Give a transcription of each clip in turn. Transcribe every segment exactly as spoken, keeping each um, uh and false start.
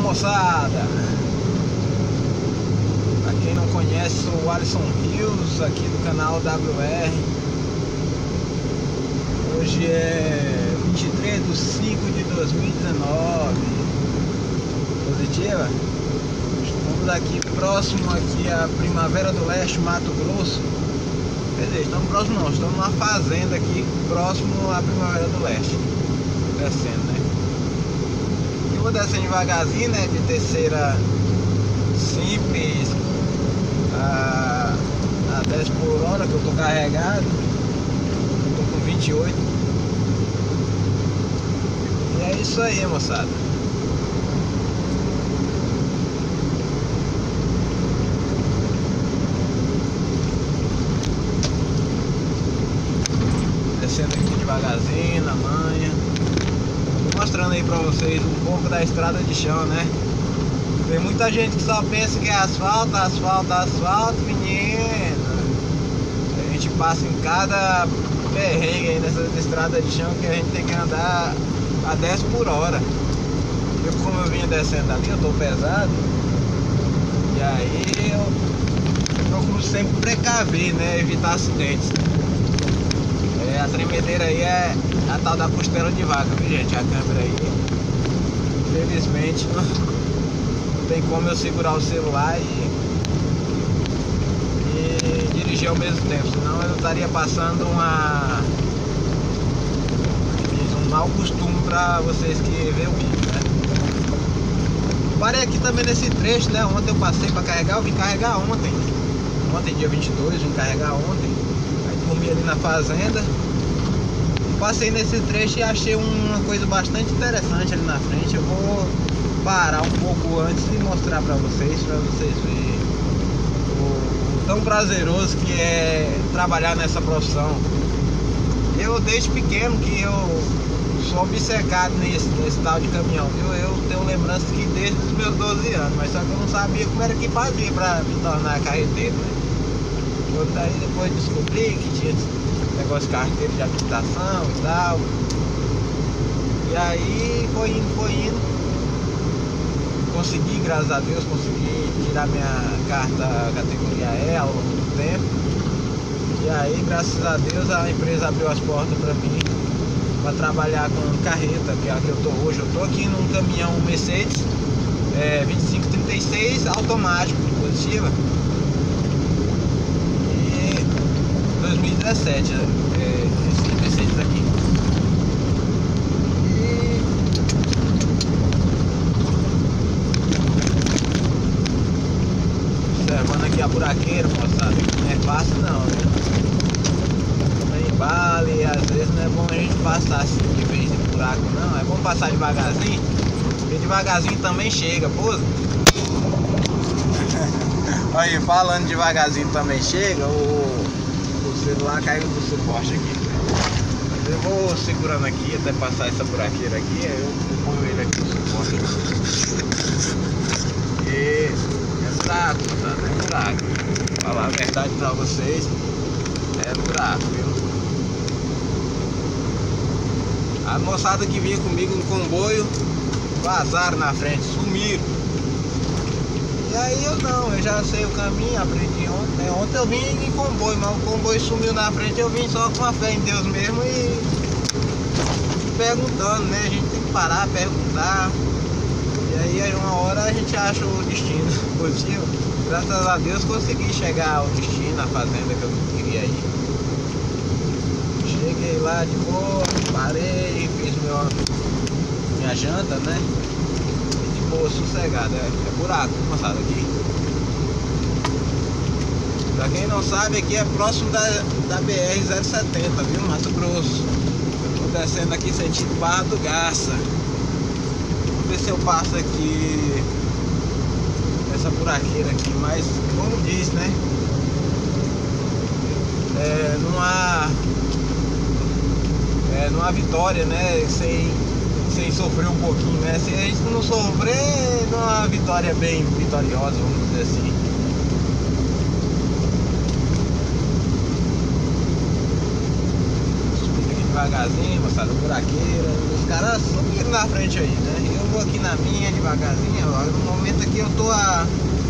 moçada, pra quem não conhece, sou o Alisson Rios, aqui do canal W R. Hoje é vinte e três de cinco de dois mil e dezenove. Positiva? Estamos aqui próximo aqui a Primavera do Leste, Mato Grosso. Quer dizer, estamos próximo não, estamos numa fazenda aqui próximo à Primavera do Leste. Descendo, né? Eu vou descendo devagarzinho, né? De terceira simples a, a dez por hora, que eu tô carregado. Eu tô com vinte e oito. E é isso aí, moçada. Descendo aqui devagarzinho, na manha. Mostrando aí pra vocês um pouco da estrada de chão, né? Tem muita gente que só pensa que é asfalto, asfalto, asfalto, menino. A gente passa em cada perrengue aí nessa estrada de chão que a gente tem que andar a dez por hora. Eu, como eu vinha descendo ali, eu tô pesado. E aí eu procuro sempre precaver, né? Evitar acidentes. É, a tremedeira aí é a tal da costela de vaca, viu, gente? A câmera aí, infelizmente, não, não tem como eu segurar o celular e, e dirigir ao mesmo tempo, senão eu estaria passando uma, um mau costume para vocês que vê o vídeo, né? Parei aqui também nesse trecho, né? Ontem eu passei para carregar, eu vim carregar ontem. Ontem, dia vinte e dois, vim carregar ontem. Aí dormi ali na fazenda. Passei nesse trecho e achei uma coisa bastante interessante ali na frente. Eu vou parar um pouco antes e mostrar pra vocês, pra vocês verem o, o tão prazeroso que é trabalhar nessa profissão. Eu desde pequeno que eu sou obcecado nesse, nesse tal de caminhão, viu? Eu tenho lembrança que desde os meus doze anos, mas só que eu não sabia como era que fazia pra me tornar carreteiro, né? Eu daí depois descobri que tinha negócio de carteira de habilitação e tal. E aí foi indo, foi indo. Consegui, graças a Deus, consegui tirar minha carta categoria E ao longo do tempo. E aí, graças a Deus, a empresa abriu as portas para mim para trabalhar com carreta, que é a que eu tô hoje. Eu tô aqui num caminhão Mercedes é, vinte e cinco trinta e seis automático de positiva. dois mil e dezessete, é, esse Mercedes aqui. E observando aqui a buraqueira, moçada, não é fácil não, né? Não embala e às vezes não é bom a gente passar assim de vez de buraco não, é bom passar devagarzinho, porque devagarzinho também chega, pô. Aí, falando devagarzinho também chega, o O celular caiu do suporte aqui. Eu vou segurando aqui até passar essa buraqueira aqui. Aí eu ponho ele aqui no suporte. E é buraco, tá? É buraco. Vou falar a verdade pra vocês. É buraco, viu? A moçada que vinha comigo no comboio vazaram na frente, sumiram. E aí eu não, eu já sei o caminho, aprendi ontem. Ontem eu vim em comboio, mas o comboio sumiu na frente, eu vim só com a fé em Deus mesmo e perguntando, né? A gente tem que parar, perguntar. E aí, aí uma hora a gente acha o destino positivo. Graças a Deus consegui chegar ao destino, a fazenda que eu queria ir. Cheguei lá de boa, parei, fiz meu, minha janta, né? Boa, sossegada, é, é buraco, moçada, aqui. Pra quem não sabe, aqui é próximo da, da B R zero setenta, viu, Mato Grosso. Eu tô descendo aqui sentido Barra do Garça. Vou ver se eu passo aqui essa buraqueira aqui, mas como diz, né? É, não há é, não há vitória, né? Sem sem sofrer um pouquinho, né? Se a gente não sofrer, não é uma vitória bem vitoriosa, vamos dizer assim. Subindo aqui devagarzinho, moçada, buraqueira. Os caras subiram na frente aí, né? Eu vou aqui na minha devagarzinho. Ó, no momento aqui eu tô a,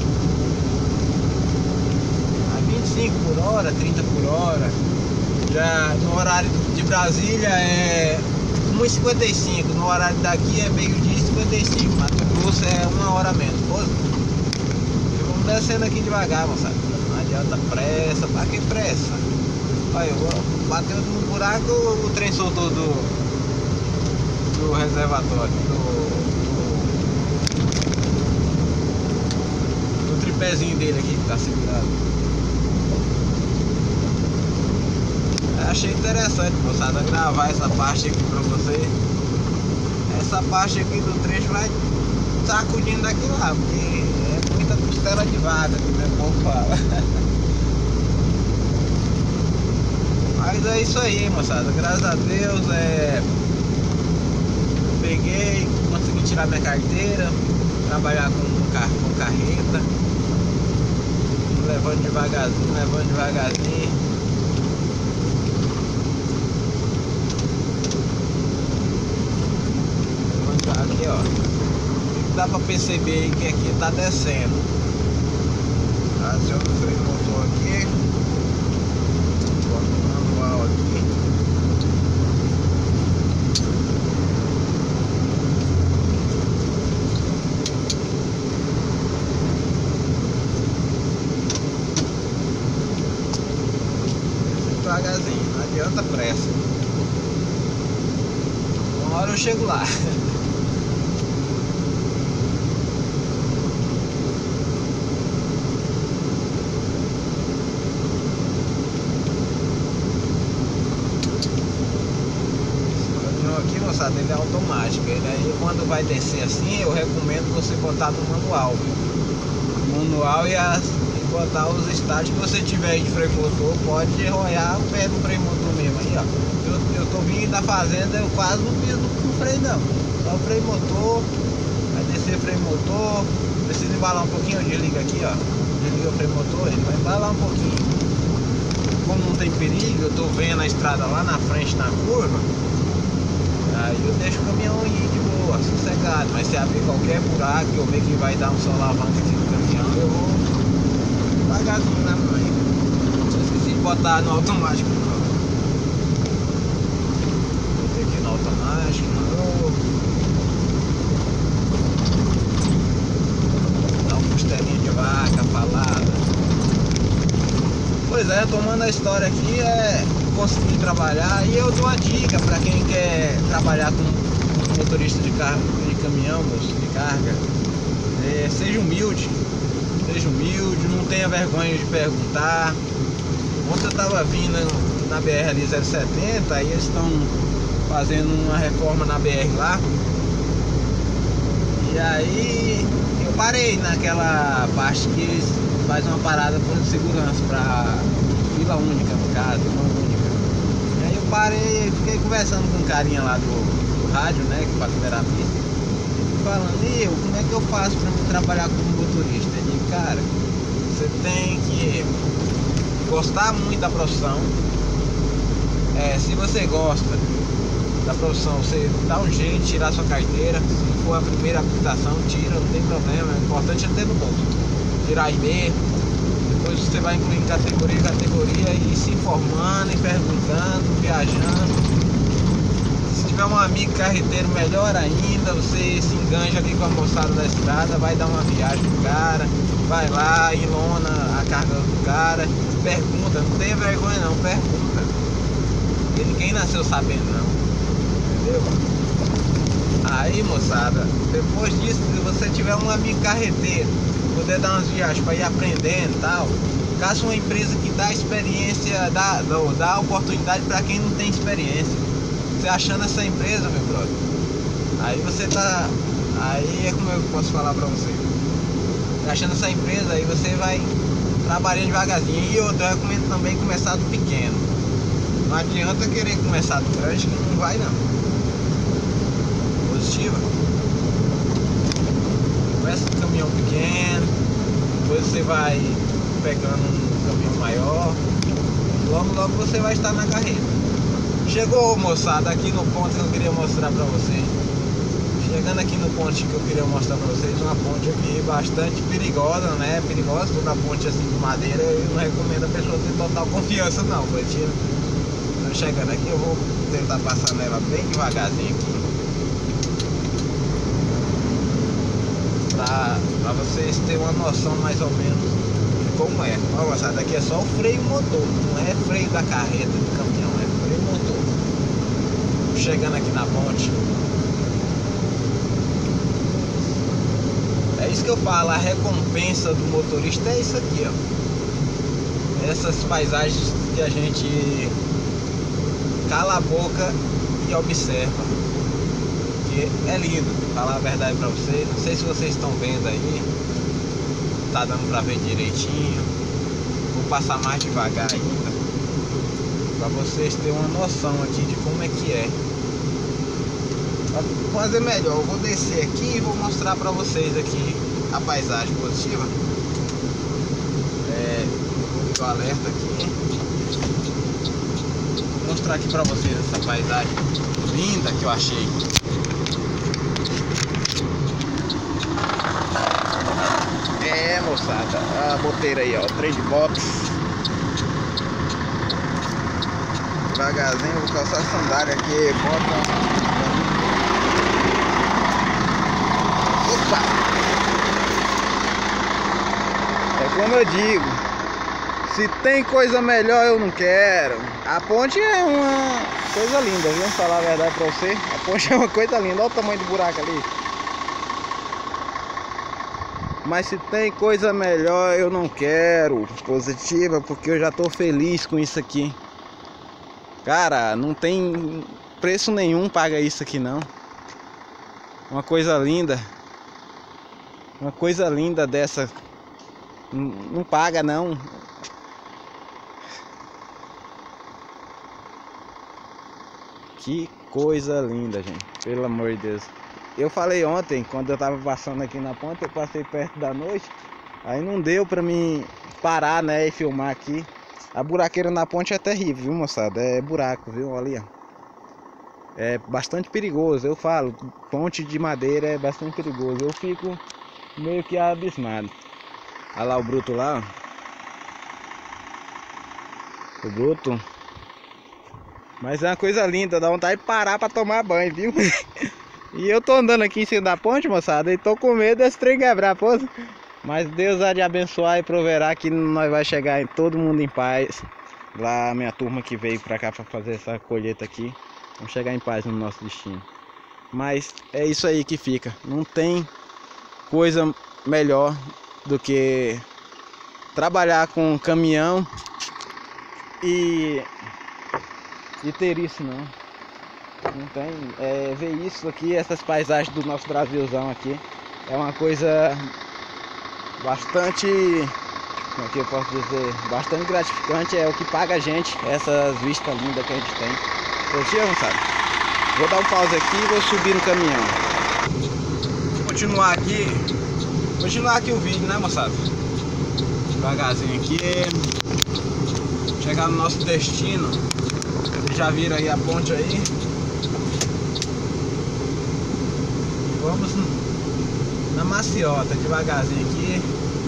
a vinte e cinco por hora, trinta por hora. Já no horário de Brasília é uma e cinquenta e cinco, no horário daqui é meio-dia e cinquenta e cinco. Mato Grosso é uma hora menos. Pô, vamos descendo aqui devagar, moçada. Não adianta pressa, pra que pressa? Olha, eu vou bater no buraco, o trem soltou do, do reservatório, do, do, do tripézinho dele aqui que tá segurado. Achei interessante, moçada, gravar essa parte aqui pra você. Essa parte aqui do trecho vai sacudindo daqui lá, porque é muita costela de vaca, que meu povo fala. Mas é isso aí, moçada, graças a Deus, é... peguei, consegui tirar minha carteira, trabalhar com, car... com carreta, levando devagarzinho, levando devagarzinho. Aqui, ó, dá pra perceber que aqui tá descendo. Aciona o freio motor aqui, bota o manual aqui. Devagarzinho, não adianta pressa. Uma hora eu chego lá. Aqui, moçada, ele é automático. Ele aí, quando vai descer assim, eu recomendo você botar no manual, viu? Manual e, as, e botar os estágios que você tiver aí de freio motor, pode rolar o pé do freio motor mesmo. Aí, ó, eu, eu tô vindo da fazenda, eu quase não piso no freio não. Só o freio motor, vai descer o freio motor, precisa embalar um pouquinho, eu desligo aqui, ó. Desliga o freio motor, ele vai embalar um pouquinho. Como não tem perigo, eu tô vendo a estrada lá na frente na curva. Aí eu deixo o caminhão ir de boa, sossegado, mas se abrir qualquer buraco, eu ver que vai dar um solavanco aqui no caminhão, eu vou devagarzinho na mãe. Só esqueci de botar no automático. Botei aqui no automático, no... Dá um costelinho de vaca, falada. Pois é, tomando a história aqui, é... consegui trabalhar e eu dou uma dica para quem quer trabalhar com motorista de, carro, de caminhão, moço, de carga. É, seja humilde, seja humilde, não tenha vergonha de perguntar. Ontem eu estava vindo na B R ali zero setenta, aí eles estão fazendo uma reforma na B R lá. E aí eu parei naquela parte que eles fazem uma parada por segurança para fila única, no caso, uma única. E aí eu parei, fiquei conversando com um carinha lá do, do rádio, né, que para liberar a pista, falando, e eu, como é que eu faço para trabalhar como motorista? Ele disse, cara, você tem que gostar muito da profissão. É, se você gosta da profissão, você dá um jeito de tirar sua carteira. Se for a primeira habilitação, tira, não tem problema. O importante é ter no bolso. Tirar I B, depois você vai incluir categoria, categoria e se informando e perguntando, viajando. Se tiver um amigo carreteiro, melhor ainda, você se enganja ali com a moçada da estrada, vai dar uma viagem pro cara, vai lá, ilona a carga do cara, pergunta, não tenha vergonha não, pergunta. Porque ninguém nasceu sabendo não, entendeu? Aí, moçada, depois disso, se você tiver um amigo carreteiro, poder dar umas viagens para ir aprendendo e tal, caça uma empresa que dá experiência, dá, dá oportunidade para quem não tem experiência. Você achando essa empresa, meu brother, aí você tá, aí é como eu posso falar para você, você achando essa empresa, aí você vai trabalhando devagarzinho. E outra, eu recomendo também começar do pequeno. Não adianta querer começar do grande, que não vai não. Positiva. Começa com um caminhão pequeno, depois você vai pegando um caminhão maior, logo logo você vai estar na carreta. Chegou, moçada, aqui no ponto que eu queria mostrar pra vocês. Chegando aqui no ponte que eu queria mostrar pra vocês, uma ponte aqui bastante perigosa, né? Perigosa, toda ponte assim de madeira, eu não recomendo a pessoa ter total confiança não, Positivo. Então chegando aqui, eu vou tentar passar nela bem devagarzinho aqui. Pra, pra vocês terem uma noção mais ou menos de como é. Olha, moçada, daqui é só o freio motor, não é freio da carreta do caminhão, é freio motor. Chegando aqui na ponte. É isso que eu falo, a recompensa do motorista é isso aqui, ó. Essas paisagens que a gente cala a boca e observa. Que é lindo, falar a verdade pra vocês. Não sei se vocês estão vendo aí. Tá dando pra ver direitinho. Vou passar mais devagar ainda, pra vocês terem uma noção aqui de como é que é. Pra fazer melhor, eu vou descer aqui e vou mostrar pra vocês aqui a paisagem positiva. É, vou ligar o alerta aqui. Vou mostrar aqui pra vocês essa paisagem linda que eu achei. É, moçada, a boteira aí, ó, trem de box. Devagarzinho, vou calçar a sandália aqui, bota. Opa! É como eu digo, se tem coisa melhor eu não quero. A ponte é uma coisa linda, viu? Falar a verdade pra você, a ponte é uma coisa linda, olha o tamanho do buraco ali. Mas se tem coisa melhor eu não quero. Positiva, porque eu já tô feliz com isso aqui. Cara, não tem preço nenhum paga isso aqui não. Uma coisa linda. Uma coisa linda dessa. Não, não paga não. Que coisa linda, gente. Pelo amor de Deus. Eu falei ontem, quando eu tava passando aqui na ponte, eu passei perto da noite. Aí não deu pra mim parar, né, e filmar aqui. A buraqueira na ponte é terrível, viu, moçada? É buraco, viu? Olha. É bastante perigoso, eu falo. Ponte de madeira é bastante perigoso. Eu fico meio que abismado. Olha lá o bruto lá, ó. O bruto. Mas é uma coisa linda, dá vontade de parar pra tomar banho, viu? E eu tô andando aqui em cima da ponte, moçada, e tô com medo desse trem quebrar, pô. Mas Deus há de abençoar e proverá que nós vai chegar em todo mundo em paz. Lá a minha turma que veio pra cá pra fazer essa colheita aqui, vamos chegar em paz no nosso destino. Mas é isso aí que fica. Não tem coisa melhor do que trabalhar com caminhão e, e ter isso não. Não tem, é, ver isso aqui, essas paisagens do nosso Brasilzão aqui, é uma coisa bastante, como é que eu posso dizer, bastante gratificante, é o que paga a gente, essas vistas lindas que a gente tem. Curtiu, moçada? Vou dar um pause aqui e vou subir no caminhão. Vou continuar aqui, continuar aqui o vídeo, né, moçada? Devagarzinho aqui, chegar no nosso destino. Vocês já viram aí a ponte aí. Vamos na maciota, devagarzinho aqui.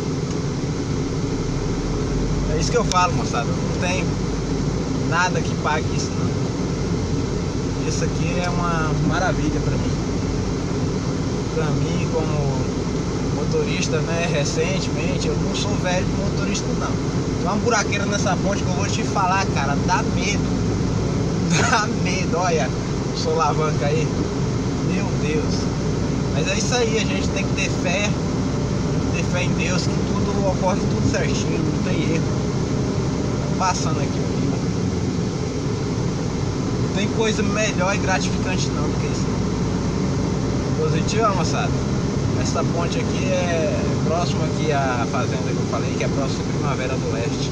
É isso que eu falo, moçada. Não tem nada que pague isso não. Isso aqui é uma maravilha pra mim. Pra mim, como motorista, né, recentemente, eu não sou velho de motorista não. Tem uma buraqueira nessa ponte que eu vou te falar, cara, dá medo. Dá medo, olha o solavanca aí. Meu Deus. Mas é isso aí, a gente tem que ter fé, ter fé em Deus, que tudo ocorre tudo certinho, não tem erro. Passando aqui o rio. Não tem coisa melhor e gratificante não do que isso. Positivo, moçada? Essa ponte aqui é próxima aqui à fazenda que eu falei, que é próxima à Primavera do Leste.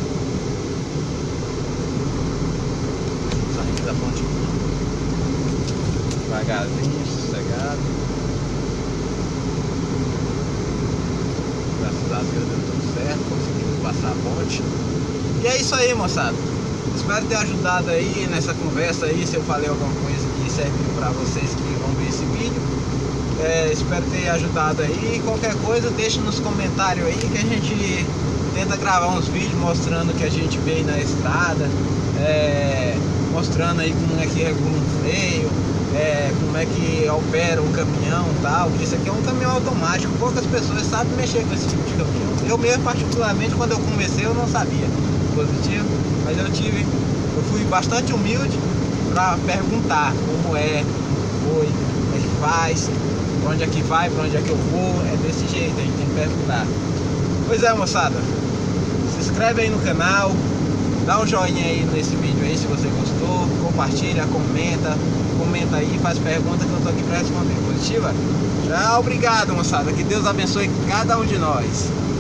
Saindo da ponte aqui. Devagarzinho, sossegado. Graças a Deus deu tudo certo, conseguimos passar a ponte. E é isso aí, moçada. Espero ter ajudado aí nessa conversa aí. Se eu falei alguma coisa que serve pra vocês que vão ver esse vídeo. É, espero ter ajudado aí. Qualquer coisa, deixa nos comentários aí que a gente tenta gravar uns vídeos mostrando o que a gente vê aí na estrada, é, mostrando aí como é que regula um freio, é, como é que opera um caminhão e tal. Isso aqui é um caminhão automático, poucas pessoas sabem mexer com esse tipo de caminhão. Eu mesmo, particularmente, quando eu comecei, eu não sabia positivo, mas eu tive, eu fui bastante humilde para perguntar como é, como foi, como é que faz, pra onde é que vai, pra onde é que eu vou. É desse jeito, a gente tem que perguntar. Pois é, moçada, se inscreve aí no canal, dá um joinha aí nesse vídeo aí se você gostou, compartilha, comenta, comenta aí, faz pergunta que eu tô aqui pra responder. Positiva? Tchau, obrigado, moçada, que Deus abençoe cada um de nós.